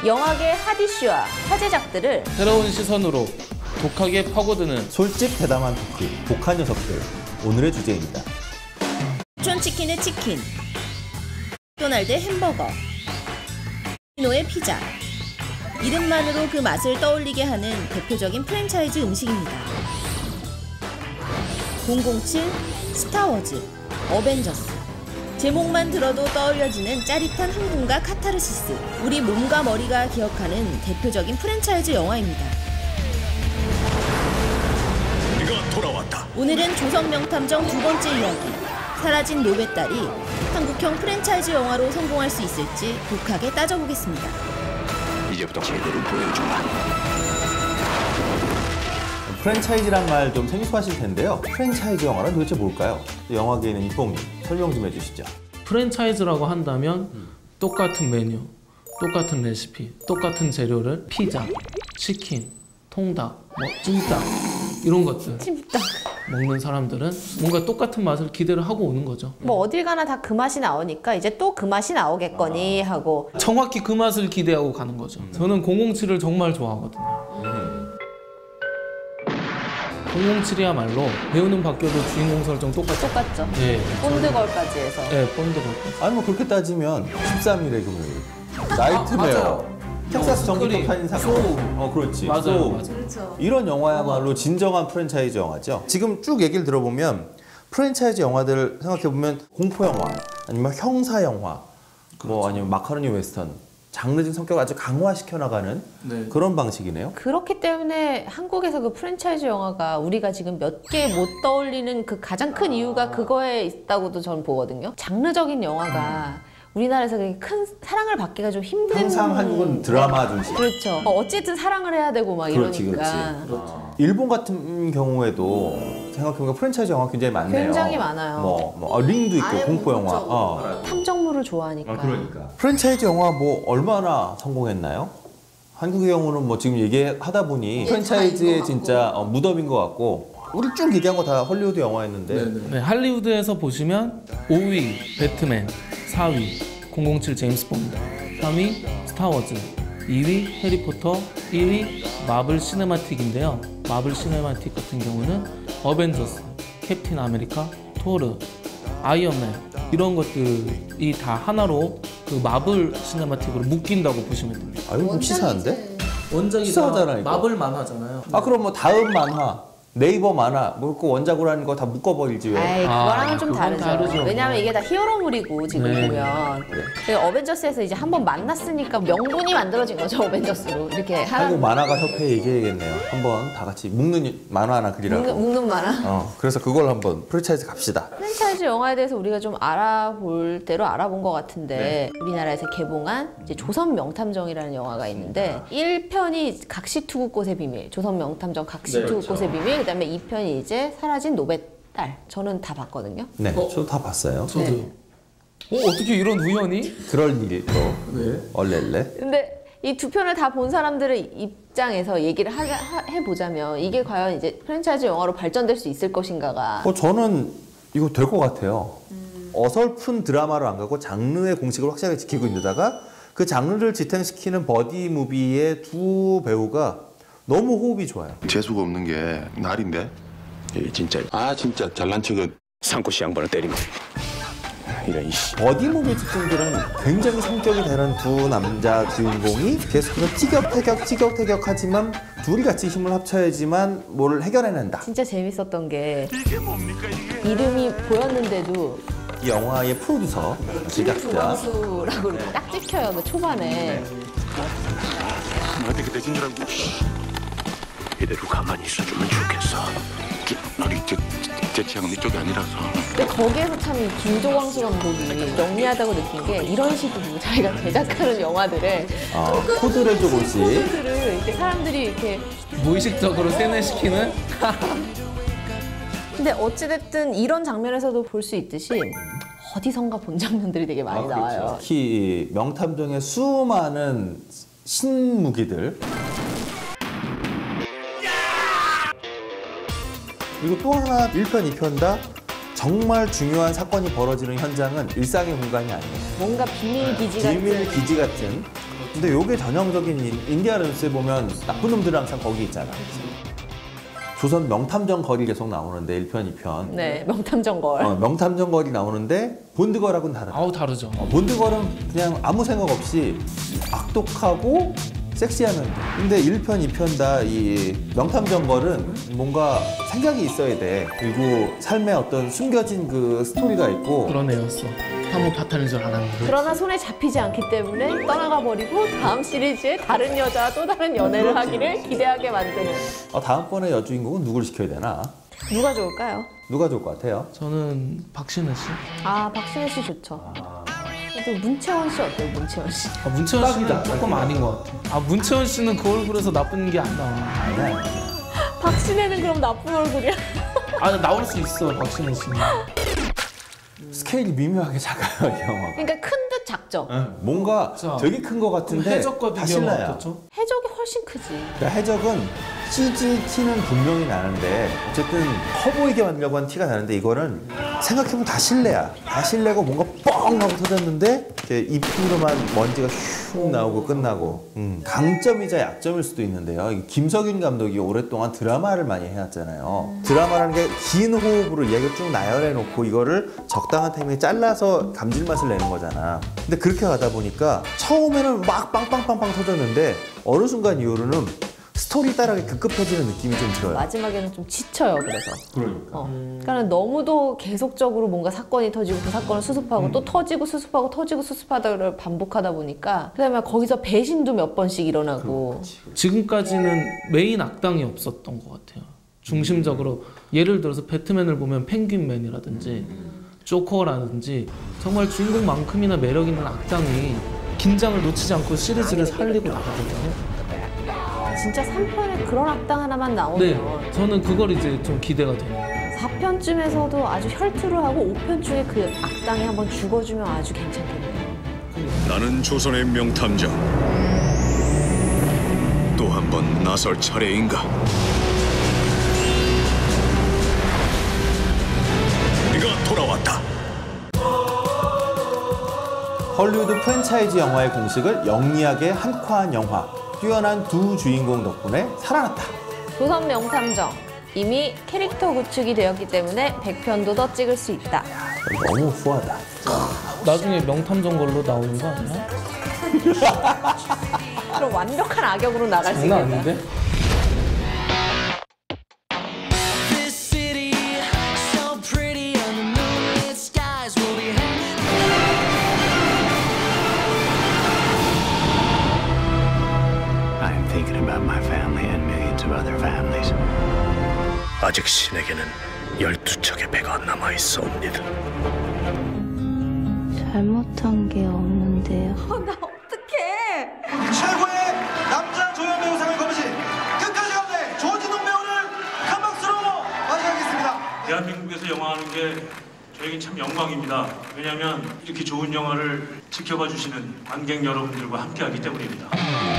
영화계 핫이슈와 화제작들을 새로운 시선으로 독하게 파고드는 솔직 대담한 토크, 독한 녀석들. 오늘의 주제입니다. 촌치킨의 치킨, 맥도날드의 햄버거, 노의 피자. 이름만으로 그 맛을 떠올리게 하는 대표적인 프랜차이즈 음식입니다. 007, 스타워즈, 어벤져스. 제목만 들어도 떠올려지는 짜릿한 흥분과 카타르시스. 우리 몸과 머리가 기억하는 대표적인 프랜차이즈 영화입니다. 네가 돌아왔다. 오늘은 조선 명탐정 두 번째 이야기. 사라진 노베딸이 한국형 프랜차이즈 영화로 성공할 수 있을지 독하게 따져보겠습니다. 이제부터 제대로 보여주마. 프랜차이즈란 말 좀 생소하실 텐데요. 프랜차이즈 영화란 도대체 뭘까요? 영화계에는 이뽕님 설명 좀 해주시죠. 프랜차이즈라고 한다면 똑같은 메뉴, 똑같은 레시피, 똑같은 재료를 피자, 치킨, 통닭, 찜닭 이런 것들 찜닭. 먹는 사람들은 뭔가 똑같은 맛을 기대를 하고 오는 거죠. 뭐 어딜 가나 다 그 맛이 나오니까 이제 또 그 맛이 나오겠거니 하고. 정확히 그 맛을 기대하고 가는 거죠. 저는 007을 정말 좋아하거든요. 007이야말로 배우는 바뀌어도 주인공 설정 똑같죠. 똑같죠. 네. 본드걸까지 해서. 네, 본드걸까지. 아니 뭐 그렇게 따지면 13일의 금요일, 나이트메어, 텍사스 정기통 살인 사건. 그렇지. 맞아요, 소우. 맞아요. 그렇죠. 이런 영화야말로 진정한 프랜차이즈 영화죠. 지금 쭉 얘기를 들어보면 프랜차이즈 영화들 생각해보면 공포 영화, 아니면 형사 영화, 뭐 아니면 마카로니 웨스턴, 장르적 성격을 아주 강화시켜 나가는 네. 그런 방식이네요. 그렇기 때문에 한국에서 그 프랜차이즈 영화가 우리가 지금 몇 개 못 떠올리는 그 가장 큰 이유가 그거에 있다고도 저는 보거든요. 장르적인 영화가 우리나라에서 그렇게 큰 사랑을 받기가 좀 힘든. 항상 한국은 드라마 중심. 그렇죠. 어쨌든 사랑을 해야 되고 막 그렇지, 이러니까. 그렇지. 일본 같은 경우에도 생각해보면 프랜차이즈 영화 굉장히 많네요. 굉장히 많아요. 링도 있고 아예 공포 영화. 그렇죠. 탐정물을 좋아하니까. 프랜차이즈 영화 뭐 얼마나 성공했나요? 한국의 경우는 뭐 지금 얘기하다 보니 프랜차이즈의 진짜 무덤인 것 같고, 우리 쭉 얘기한 거 다 헐리우드 영화였는데. 네, 할리우드에서 보시면 5위 배트맨, 4위 007 제임스 본드, 3위 스타워즈, 2위 해리포터, 1위 마블 시네마틱인데요. 마블 시네마틱 같은 경우는 어벤져스, 캡틴 아메리카, 토르, 아이언맨 이런 것들이 다 하나로 그 마블 시네마틱으로 묶인다고 보시면 됩니다. 아유, 뭐 치사한데? 원작이 치사하잖아, 이거. 마블 만화잖아요. 그럼 뭐 다음 만화, 네이버 만화, 뭐 그 원작으로 하는 거 다 묶어버리지 왜? 아이, 그거랑은 좀 그건 다르죠. 다르죠. 왜냐면 이게 다 히어로물이고 지금 네. 보면. 그리고 어벤져스에서 이제 한번 만났으니까 명분이 만들어진 거죠, 어벤져스로. 이렇게 한국 만화가 협회에 얘기해야겠네요. 한번 다 같이 묶는 만화 하나 그리라고. 묶는 만화. 그래서 그걸 한번 프랜차이즈 갑시다. 프랜차이즈 영화에 대해서 우리가 좀 알아볼 대로 알아본 것 같은데, 우리나라에서 개봉한 이제 조선 명탐정이라는 영화가 있는데 1편이 각시투구꽃의 비밀, 조선 명탐정 각시투구꽃의 비밀, 그다음에 2편이 이제 사라진 노베딸. 저는 다 봤거든요. 네, 저도 다 봤어요. 저도요. 네. 어떻게 이런 우연이? 그럴 일도 네. 얼렐레. 근데 이 두 편을 다 본 사람들의 입장에서 얘기를 해보자면 이게 과연 이제 프랜차이즈 영화로 발전될 수 있을 것인가가. 저는 이거 될 것 같아요. 어설픈 드라마로 안 가고 장르의 공식을 확실하게 지키고 있는데다가 그 장르를 지탱시키는 버디 무비의 두 배우가 너무 호흡이 좋아요. 재수가 없는 게 날인데. 진짜 잘난 척은 상코씨 양반을 때리면 이런 이씨. 버디 무비 특징들은 굉장히 성격이 다른 두 남자 주인공이 계속해서 티격태격하지만 둘이 같이 힘을 합쳐야지만 뭘 해결해낸다. 진짜 재밌었던 게 이름이 보였는데도 이 영화의 프로듀서, 제작자. 조광수라고 이렇게 딱 찍혀요, 그 초반에. 나한테 그때 진 줄 알고 이대로 가만히 있어주면 좋겠어. 제 취향은 이쪽이 아니라서. 근데 거기에서 참 김조광수 감독이 영리하다고 느낀 게 이런 식으로 자기가 제작하는 영화들을 코드를 조금씩. 코드를 이렇게 사람들이 이렇게. 무의식적으로 세뇌시키는. 근데 어찌됐든 이런 장면에서도 볼 수 있듯이 어디선가 본 장면들이 되게 많이 나와요. 특히 명탐정의 수많은 신무기들. 그리고 또 하나 1편, 2편 다 정말 중요한 사건이 벌어지는 현장은 일상의 공간이 아니에요. 뭔가 비밀 기지 같은. 비밀 기지 같은 근데 요게 전형적인 인디아나 존스에 보면 나쁜 놈들은 항상 거기 있잖아. 조선 명탐정 거리 계속 나오는데 1편, 2편. 네, 명탐정 걸. 명탐정 거리 나오는데 본드걸하고는 다르다. 아우 다르죠. 본드걸은 그냥 아무 생각 없이 악독하고 섹시하면 돼. 근데 1편, 2편 다 이 명탐정 걸은 뭔가 생각이 있어야 돼. 그리고 삶에 어떤 숨겨진 그 스토리가 있고. 그런 애였어. 한번 파탄인 줄 알았는데. 그러나 손에 잡히지 않기 때문에 떠나가 버리고 다음 시리즈에 다른 여자와 또 다른 연애를 하기를 기대하게 만드는. 다음번에 여주인공은 누구를 시켜야 되나? 누가 좋을까요? 누가 좋을 것 같아요? 저는 박신혜 씨. 아, 박신혜 씨 좋죠. 또 문채원 씨 어때요, 문채원 씨? 문채원 씨는 조금 아닌 것 같아. 문채원 씨는 그 얼굴에서 나쁜 게 안 나와. 아니야. 박신혜는 그럼 나쁜 얼굴이야? 나올 수 있어, 박신혜 씨는. 스케일이 미묘하게 작아요, 이 영화가. 그러니까 큰 듯 작죠? 뭔가 그쵸. 되게 큰 것 같은데 해적과 다 비교하면 신라야. 어떻죠? 해적이 훨씬 크지. 그러니까 해적은 CG 티는 분명히 나는데 어쨌든 커 보이게 만들려고 한 티가 나는데 이거는 생각해보면 다 실내야. 다 실내고 뭔가 뻥 하고 터졌는데 이렇게 입으로만 먼지가 슉 나오고 끝나고. 강점이자 약점일 수도 있는데요. 김석윤 감독이 오랫동안 드라마를 많이 해왔잖아요. 드라마라는 게 긴 호흡으로 이야기를 쭉 나열해놓고 이거를 적당한 타이밍에 잘라서 감질맛을 내는 거잖아. 근데 그렇게 가다 보니까 처음에는 막 빵빵빵빵 터졌는데 어느 순간 이후로는 스토리 따라가게 급급해지는 느낌이 좀 들어요. 마지막에는 좀 지쳐요, 그래서. 그러니까. 그러니까 너무도 계속적으로 뭔가 사건이 터지고 그 사건을 수습하고 또 터지고 수습하고 터지고 수습하다를 반복하다 보니까 그다음에 거기서 배신도 몇 번씩 일어나고. 지금까지는 메인 악당이 없었던 것 같아요. 중심적으로 예를 들어서 배트맨을 보면 펭귄맨이라든지 조커라든지 정말 주인공만큼이나 매력 있는 악당이 긴장을 놓치지 않고 시리즈를 살리고 나가거든요. 진짜 3편에 그런 악당 하나만 나오면 네, 저는 그걸 이제 좀 기대가 돼요. 4편쯤에서도 아주 혈투를 하고 5편 중에 그 악당이 한번 죽어주면 아주 괜찮겠네요. 나는 조선의 명탐정. 또 한 번 나설 차례인가? 네가 돌아왔다. 헐리우드 프랜차이즈 영화의 공식을 영리하게 한화한 영화. 뛰어난 두 주인공 덕분에 살아났다. 조선 명탐정. 이미 캐릭터 구축이 되었기 때문에 100편도 더 찍을 수 있다. 너무 후하다. 나중에 명탐정 걸로 나오는 거 아니야? 그럼 완벽한 악역으로 나갈 수 장난 있겠다. 아닌데? I'm thinking about my family and millions of other families. 아직 신에게는 12척의 배가 남아있사옵니다. 잘못한 게 없는데요. 나 어떡해. 최고의 남자 조연 배우상을 거머쥔 끝까지 간대 조진웅 배우를 큰 박수로 맞이하겠습니다. 대한민국에서 영화하는 게 저에겐 참 영광입니다. 왜냐하면 이렇게 좋은 영화를 지켜봐 주시는 관객 여러분들과 함께하기 때문입니다.